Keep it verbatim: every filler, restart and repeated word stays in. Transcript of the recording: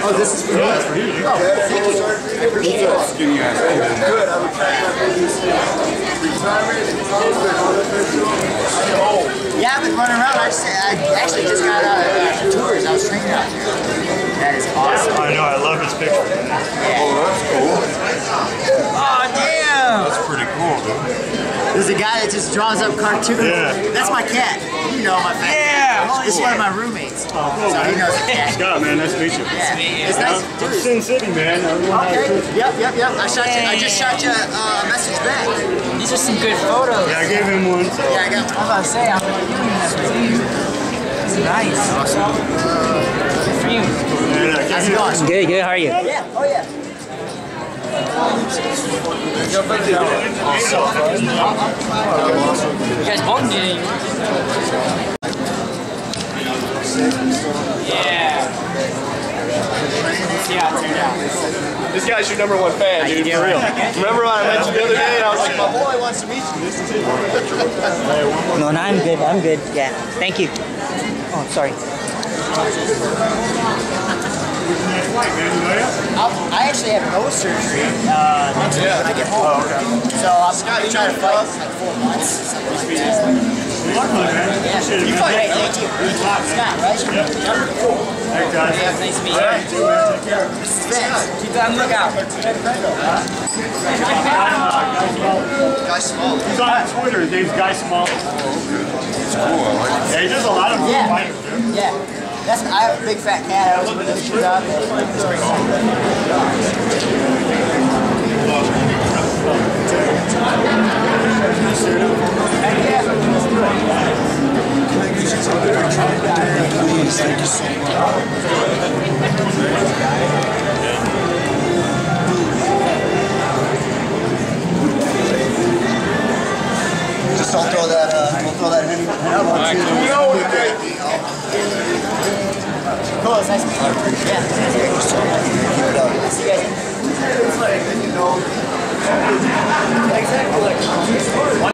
Oh, this is for you. That's for you. Oh, thank you. I appreciate it. Skinny ass. Good. I would track my baby's retirement and yeah, I've been running around. I, just, I actually just got out of uh, tours. I was training out there. That is awesome. I know. I love his picture. Yeah. Oh, that's cool. Oh, damn. That's pretty cool, dude. There's a guy that just draws up cartoons. Yeah. That's my cat. You know my fat yeah. cat. It's one of my roommates. Oh, cool, so man. he knows the cat. Scott, man, nice to meet you. Yeah. It's nice. I'm Sin City, man. Okay. Yep, yep, yep. I shot you. I just shot you uh, a message back. These are some good photos. Yeah, I gave him one. So. Yeah, I got. I was about to say, I'm like, this is nice. Awesome. Good for you. How's it going? Good, good. How are you? Yeah. Oh yeah. You guys both did it. Yeah. See how it turned out. This guy's your number one fan, dude, for real. Remember when I met you the other day and I was like, my boy wants to meet you. This is it. No, no, I'm good. I'm good. Yeah. Thank you. Oh, sorry. I'll, I actually have nose surgery uh, next week when I get home. Oh, okay. So I'm going to try to fight in like four months, something like that. Yeah. You fight, hey, thank you. Scott, right? Yep. Cool. Hey, guys. Yeah, nice to meet you. Right. Too, man. Take care. This is Vince. Keep on the lookout. Guy Small. He's on Twitter. His name's Guy Small. That's cool. I like it. Yeah, he does a lot of yeah. fighters, dude. Yeah. That's, I have a big fat cat. I was putting the shoes out. Please, thank you so Just don't throw that, uh, don't throw that henny. You know what it is. Cool, it's nice to meet you. Yeah. Thank you so much. Keep it up. See you guys. It's like, you know, exactly like